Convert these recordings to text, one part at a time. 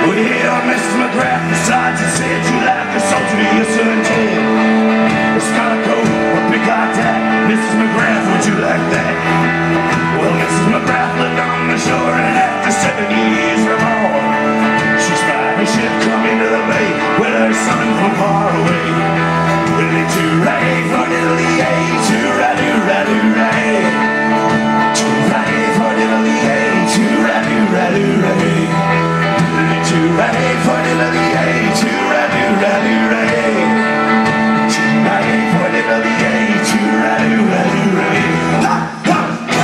Well, Mrs. McGrath decides to say it too loud, consult to your son Ted. It's got a coat, a big like that. Mrs. McGrath, would you like that? Well, Mrs. McGrath lived on the shore, and after 7 years or more, she spied a ship come into the bay with her son from far away. To ray for diddly a, to radu radu ray, to ray for diddly a, to radu radu ray, to ray for diddly a, to radu radu ray, to ray for diddly a, to radu radu ray. Ha ha!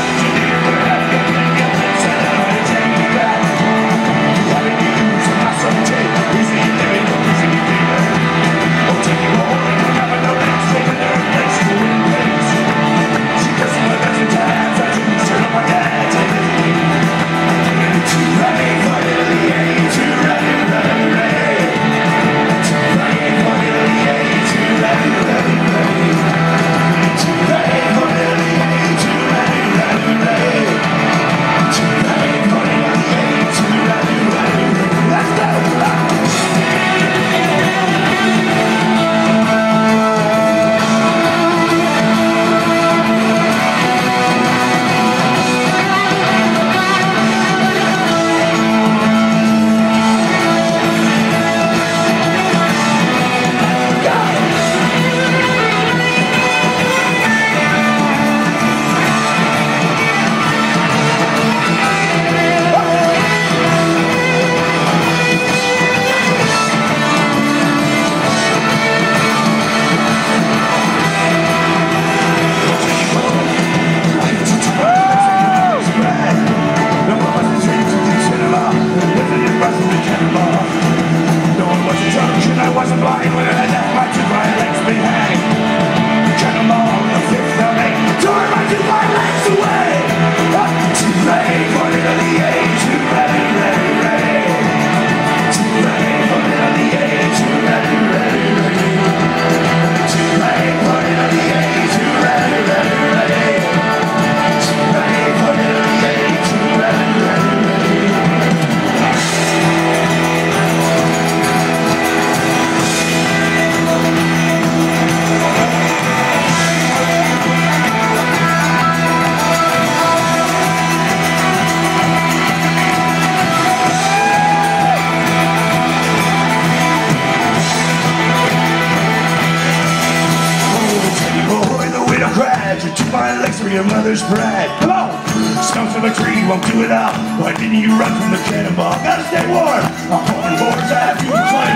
You took my legs for your mother's pride. Come on! Skunks of a tree won't do it all. Why didn't you run from the cannonball? Gotta stay warm! I'm holding boards out. You